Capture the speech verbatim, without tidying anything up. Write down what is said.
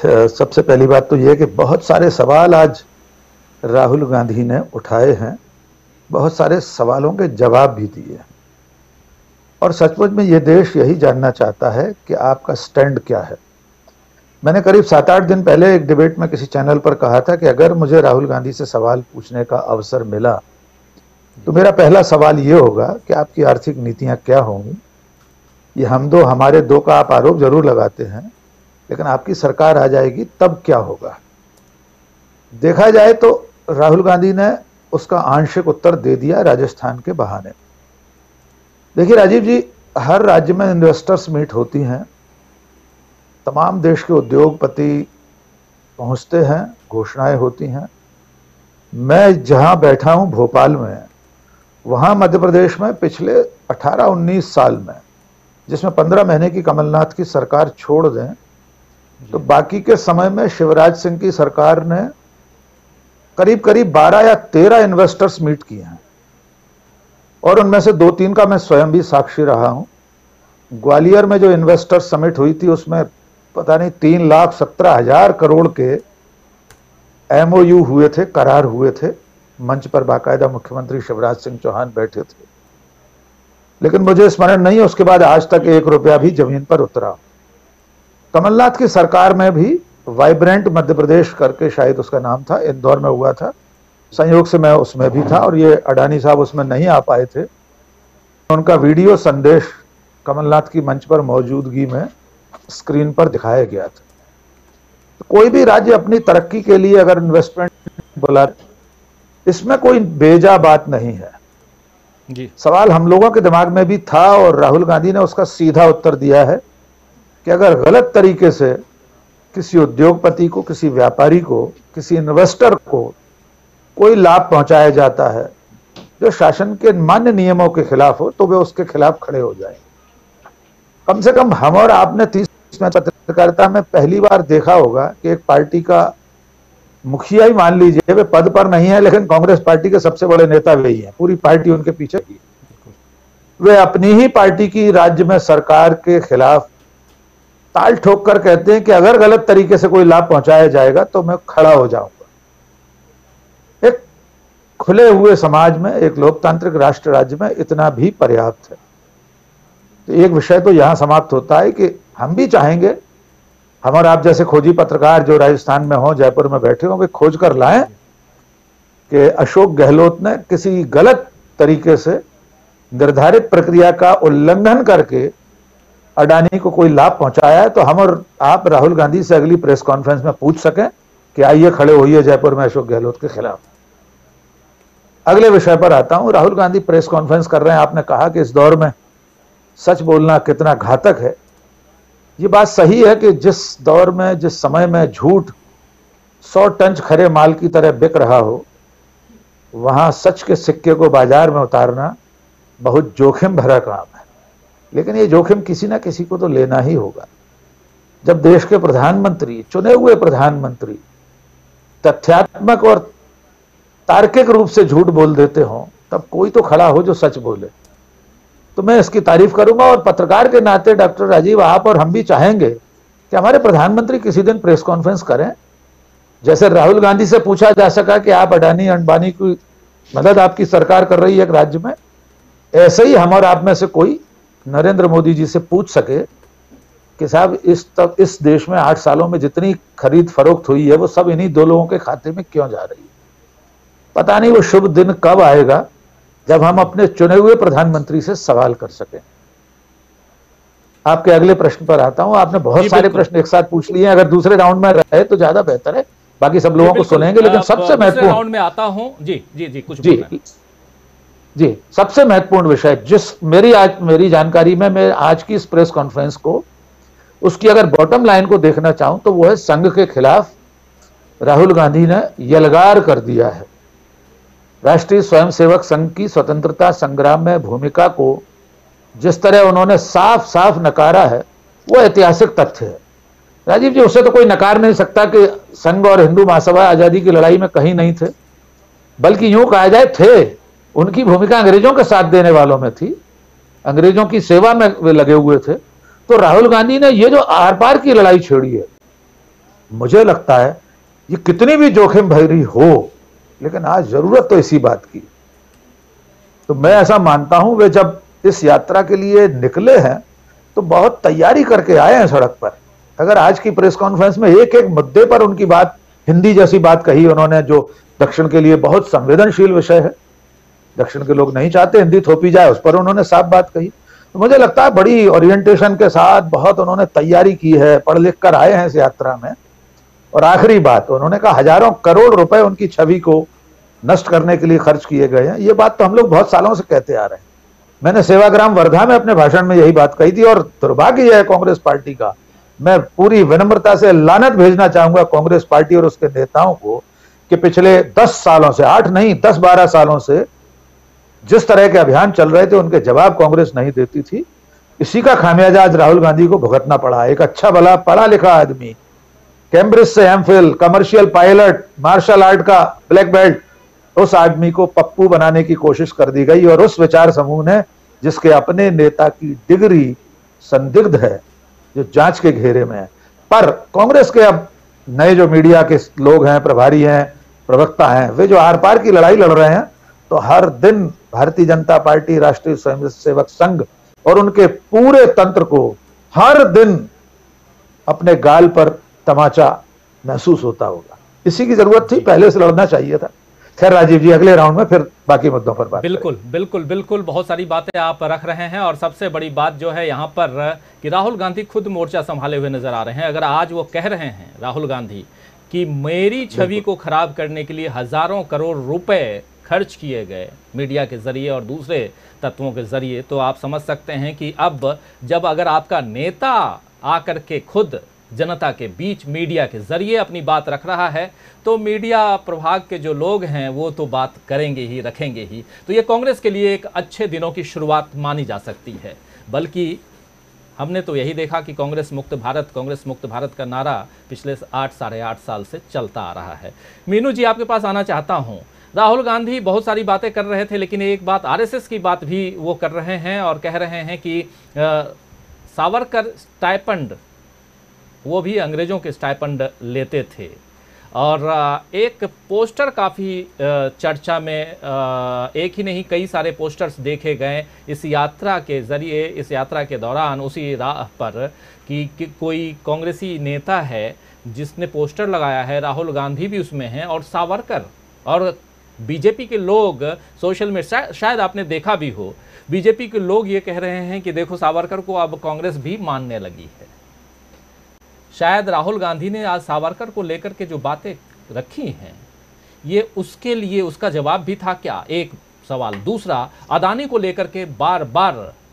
सबसे पहली बात तो यह कि बहुत सारे सवाल आज राहुल गांधी ने उठाए हैं, बहुत सारे सवालों के जवाब भी दिए और सचमुच में यह देश यही जानना चाहता है कि आपका स्टैंड क्या है। मैंने करीब सात आठ दिन पहले एक डिबेट में किसी चैनल पर कहा था कि अगर मुझे राहुल गांधी से सवाल पूछने का अवसर मिला तो मेरा पहला सवाल ये होगा कि आपकी आर्थिक नीतियां क्या होंगी। ये हम दो हमारे दो का आप आरोप जरूर लगाते हैं, लेकिन आपकी सरकार आ जाएगी तब क्या होगा। देखा जाए तो राहुल गांधी ने उसका आंशिक उत्तर दे दिया राजस्थान के बहाने। देखिए राजीव जी, हर राज्य में इन्वेस्टर्स मीट होती हैं, तमाम देश के उद्योगपति पहुंचते हैं, घोषणाएं होती हैं। मैं जहां बैठा हूं भोपाल में, वहां मध्य प्रदेश में पिछले अठारह उन्नीस साल में, जिसमें पंद्रह महीने की कमलनाथ की सरकार छोड़ दें तो बाकी के समय में शिवराज सिंह की सरकार ने करीब करीब बारह या तेरह इन्वेस्टर्स मीट किए हैं और उनमें से दो तीन का मैं स्वयं भी साक्षी रहा हूं। ग्वालियर में जो इन्वेस्टर्स समिट हुई थी उसमें पता नहीं तीन लाख सत्रह हजार करोड़ के एमओयू हुए थे, करार हुए थे। मंच पर बाकायदा मुख्यमंत्री शिवराज सिंह चौहान बैठे थे, लेकिन मुझे स्मरण नहीं है उसके बाद आज तक एक रुपया भी जमीन पर उतरा। कमलनाथ की सरकार में भी वाइब्रेंट मध्य प्रदेश करके शायद उसका नाम था, इंदौर में हुआ था, संयोग से मैं उसमें भी था और ये अडानी साहब उसमें नहीं आ पाए थे। उनका वीडियो संदेश कमलनाथ की मंच पर मौजूदगी में स्क्रीन पर दिखाया गया था। तो कोई भी राज्य अपनी तरक्की के लिए अगर इन्वेस्टमेंट बुला, इसमें कोई बेजा बात नहीं है जी। सवाल हम लोगों के दिमाग में भी था और राहुल गांधी ने उसका सीधा उत्तर दिया है कि अगर गलत तरीके से किसी उद्योगपति को, किसी व्यापारी को, किसी इन्वेस्टर को कोई लाभ पहुंचाया जाता है जो शासन के मान्य नियमों के खिलाफ हो, तो वे उसके खिलाफ खड़े हो जाएं। कम से कम हम और आपने तीस में पत्रकारिता में पहली बार देखा होगा कि एक पार्टी का मुखिया ही मान लीजिए, वे पद पर नहीं है लेकिन कांग्रेस पार्टी के सबसे बड़े नेता वही हैं, पूरी पार्टी उनके पीछे की। वे अपनी ही पार्टी की राज्य में सरकार के खिलाफ ताल ठोक कर कहते हैं कि अगर गलत तरीके से कोई लाभ पहुंचाया जाएगा तो मैं खड़ा हो जाऊंगा। एक खुले हुए समाज में, एक लोकतांत्रिक राष्ट्र राज्य में इतना भी पर्याप्त है। तो एक विषय तो यहां समाप्त होता है कि हम भी चाहेंगे, हम और आप जैसे खोजी पत्रकार जो राजस्थान में हो, जयपुर में बैठे होंगे, खोज कर लाएं कि अशोक गहलोत ने किसी गलत तरीके से निर्धारित प्रक्रिया का उल्लंघन करके अडानी को कोई लाभ पहुंचाया है, तो हम और आप राहुल गांधी से अगली प्रेस कॉन्फ्रेंस में पूछ सकें कि आइए खड़े होइए जयपुर में अशोक गहलोत के खिलाफ। अगले विषय पर आता हूं। राहुल गांधी प्रेस कॉन्फ्रेंस कर रहे हैं, आपने कहा कि इस दौर में सच बोलना कितना घातक है। ये बात सही है कि जिस दौर में, जिस समय में झूठ सौ टन खरे माल की तरह बिक रहा हो, वहां सच के सिक्के को बाजार में उतारना बहुत जोखिम भरा काम है। लेकिन ये जोखिम किसी ना किसी को तो लेना ही होगा। जब देश के प्रधानमंत्री, चुने हुए प्रधानमंत्री तथ्यात्मक और तार्किक रूप से झूठ बोल देते हो, तब कोई तो खड़ा हो जो सच बोले। तो मैं इसकी तारीफ करूंगा और पत्रकार के नाते डॉक्टर राजीव, आप और हम भी चाहेंगे कि हमारे प्रधानमंत्री किसी दिन प्रेस कॉन्फ्रेंस करें। जैसे राहुल गांधी से पूछा जा सका कि आप अडानी अंबानी की मदद आपकी सरकार कर रही है एक राज्य में, ऐसे ही हम और आप में से कोई नरेंद्र मोदी जी से पूछ सके कि साहब इस तक इस देश में आठ सालों में जितनी खरीद फरोख्त हुई है वो सब इन्हीं दो लोगों के खाते में क्यों जा रही है। पता नहीं वो शुभ दिन कब आएगा जब हम अपने चुने हुए प्रधानमंत्री से सवाल कर सकें। आपके अगले प्रश्न पर आता हूं। आपने बहुत सारे प्रश्न एक साथ पूछ लिए हैं, अगर दूसरे राउंड में रहे तो ज्यादा बेहतर है, बाकी सब लोगों को सुनेंगे। लेकिन सबसे महत्वपूर्ण राउंड में आता हूं जी जी जी कुछ जी जी सबसे महत्वपूर्ण विषय जिस मेरी आज मेरी जानकारी में मैं आज की इस प्रेस कॉन्फ्रेंस को, उसकी अगर बॉटम लाइन को देखना चाहूं तो वो है संघ के खिलाफ राहुल गांधी ने यलगार कर दिया है। राष्ट्रीय स्वयंसेवक संघ की स्वतंत्रता संग्राम में भूमिका को जिस तरह उन्होंने साफ साफ नकारा है वो ऐतिहासिक तथ्य है। राजीव जी, उसे तो कोई नकार नहीं सकता कि संघ और हिंदू महासभा आजादी की लड़ाई में कहीं नहीं थे, बल्कि यूं कहा जाए थे। उनकी भूमिका अंग्रेजों के साथ देने वालों में थी, अंग्रेजों की सेवा में वे लगे हुए थे। तो राहुल गांधी ने ये जो आर पार की लड़ाई छेड़ी है, मुझे लगता है ये कितनी भी जोखिम भरी हो, लेकिन आज जरूरत तो इसी बात की। तो मैं ऐसा मानता हूं वे जब इस यात्रा के लिए निकले हैं तो बहुत तैयारी करके आए हैं सड़क पर। अगर आज की प्रेस कॉन्फ्रेंस में एक एक मुद्दे पर उनकी बात, हिंदी जैसी बात कही उन्होंने, जो दक्षिण के लिए बहुत संवेदनशील विषय है, दक्षिण के लोग नहीं चाहते हिंदी थोपी जाए, उस पर उन्होंने साफ बात कही। तो मुझे लगता है बड़ी ओरिएंटेशन के साथ बहुत उन्होंने तैयारी की है, पढ़ लिख कर आए हैं इस यात्रा में। और आखिरी बात, उन्होंने कहा हजारों करोड़ रुपए उनकी छवि को नष्ट करने के लिए खर्च किए गए हैं। ये बात तो हम लोग बहुत सालों से कहते आ रहे हैं। मैंने सेवाग्राम वर्धा में अपने भाषण में यही बात कही थी। और दुर्भाग्य है कांग्रेस पार्टी का, मैं पूरी विनम्रता से लानत भेजना चाहूंगा कांग्रेस पार्टी और उसके नेताओं को कि पिछले दस सालों से, आठ नहीं दस बारह सालों से जिस तरह के अभियान चल रहे थे उनके जवाब कांग्रेस नहीं देती थी। इसी का खामियाजा आज राहुल गांधी को भुगतना पड़ा। एक अच्छा भला पढ़ा लिखा आदमी, कैम्ब्रिज से MPhil, commercial pilot, martial art का ब्लैक बेल्ट, उस आदमी को पप्पू बनाने की कोशिश कर दी गई। और उस विचार समूह ने, जिसके अपने नेता की डिग्री संदिग्ध है, जो जांच के घेरे में है, पर कांग्रेस के अब नए जो मीडिया के लोग हैं, प्रभारी हैं, प्रवक्ता हैं, वे जो आर पार की लड़ाई लड़ रहे हैं, तो हर दिन भारतीय जनता पार्टी, राष्ट्रीय स्वयंसेवक संघ और उनके पूरे तंत्र को हर दिन अपने गाल पर तमाचा महसूस होता होगा। इसी की जरूरत थी, पहले से लड़ना चाहिए था। खैर राजीव जी, अगले राउंड में फिर बाकी मुद्दों पर बात बिल्कुल करें। बिल्कुल बिल्कुल बहुत सारी बातें आप रख रहे हैं और सबसे बड़ी बात जो है यहाँ पर कि राहुल गांधी खुद मोर्चा संभाले हुए नजर आ रहे हैं। अगर आज वो कह रहे हैं राहुल गांधी कि मेरी छवि को खराब करने के लिए हजारों करोड़ रुपए खर्च किए गए मीडिया के जरिए और दूसरे तत्वों के जरिए, तो आप समझ सकते हैं कि अब जब अगर आपका नेता आकर के खुद जनता के बीच मीडिया के जरिए अपनी बात रख रहा है, तो मीडिया प्रभाग के जो लोग हैं वो तो बात करेंगे ही, रखेंगे ही। तो ये कांग्रेस के लिए एक अच्छे दिनों की शुरुआत मानी जा सकती है। बल्कि हमने तो यही देखा कि कांग्रेस मुक्त भारत, कांग्रेस मुक्त भारत का नारा पिछले आठ साढ़े आठ साल से चलता आ रहा है। मीनू जी, आपके पास आना चाहता हूँ। राहुल गांधी बहुत सारी बातें कर रहे थे, लेकिन एक बात आरएसएस की बात भी वो कर रहे हैं और कह रहे हैं कि आ, सावरकर स्टाइपेंड, वो भी अंग्रेज़ों के स्टाइपेंड लेते थे। और एक पोस्टर काफ़ी चर्चा में, एक ही नहीं कई सारे पोस्टर्स देखे गए इस यात्रा के ज़रिए, इस यात्रा के दौरान उसी राह पर कि, कि कोई कांग्रेसी नेता है जिसने पोस्टर लगाया है, राहुल गांधी भी उसमें हैं और सावरकर। और बीजेपी के लोग सोशल मीडिया, शायद आपने देखा भी हो, बीजेपी के लोग ये कह रहे हैं कि देखो सावरकर को अब कांग्रेस भी मानने लगी है। शायद राहुल गांधी ने आज सावरकर को लेकर के जो बातें रखी हैं, ये उसके लिए उसका जवाब भी था क्या? एक सवाल। दूसरा, अदानी को लेकर के बार बार